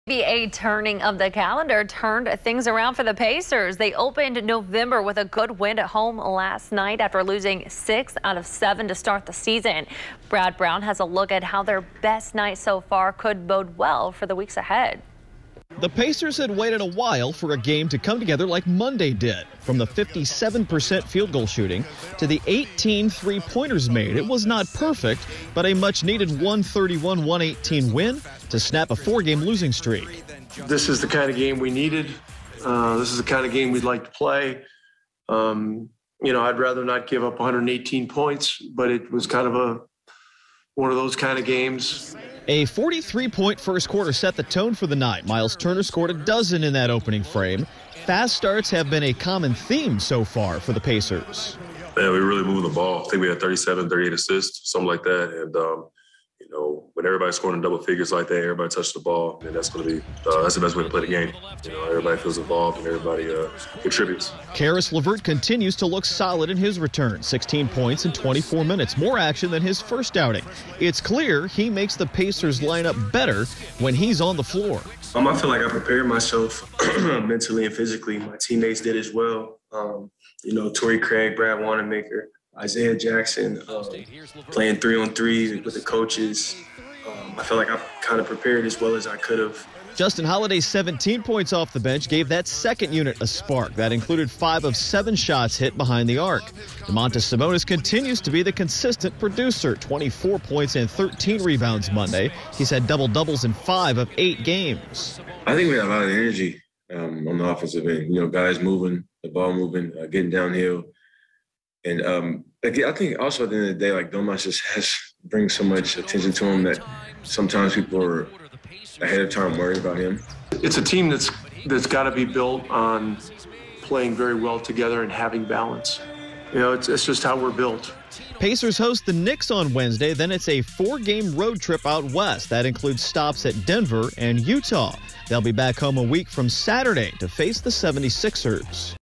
NBA turning of the calendar turned things around for the Pacers. They opened November with a good win at home last night after losing 6 out of 7 to start the season. Brad Brown has a look at how their best night so far could bode well for the weeks ahead. The Pacers had waited a while for a game to come together like Monday did. From the 57% field goal shooting to the 18 three-pointers made, it was not perfect, but a much-needed 131-118 win to snap a 4-game losing streak. This is the kind of game we needed. This is the kind of game we'd like to play. I'd rather not give up 118 points, but it was kind of one of those kind of games. A 43-point first quarter set the tone for the night. Miles Turner scored a dozen in that opening frame. Fast starts have been a common theme so far for the Pacers. Man, we really moved the ball. I think we had 37, 38 assists, something like that. And, when everybody's scoring in double figures like that, everybody touched the ball, and that's going to be that's the best way to play the game. Everybody feels involved and everybody contributes. Caris LeVert continues to look solid in his return. 16 points in 24 minutes, more action than his first outing. It's clear he makes the Pacers line up better when he's on the floor. I feel like I prepared myself mentally and physically. My teammates did as well. Torrey Craig, Brad Wanamaker, Isaiah Jackson, playing 3-on-3 with the coaches. I feel like I kind of prepared as well as I could have. Justin Holiday's 17 points off the bench gave that second unit a spark. That included 5 of 7 shots hit behind the arc. Domantas Sabonis continues to be the consistent producer. 24 points and 13 rebounds Monday. He's had double-doubles in 5 of 8 games. I think we have a lot of energy on the offensive end. Guys moving, the ball moving, getting downhill. And I think also at the end of the day, Domas just brings so much attention to him that sometimes people are ahead of time worried about him. It's a team that's got to be built on playing very well together and having balance. It's just how we're built. Pacers host the Knicks on Wednesday. Then it's a 4-game road trip out west. That includes stops at Denver and Utah. They'll be back home a week from Saturday to face the 76ers.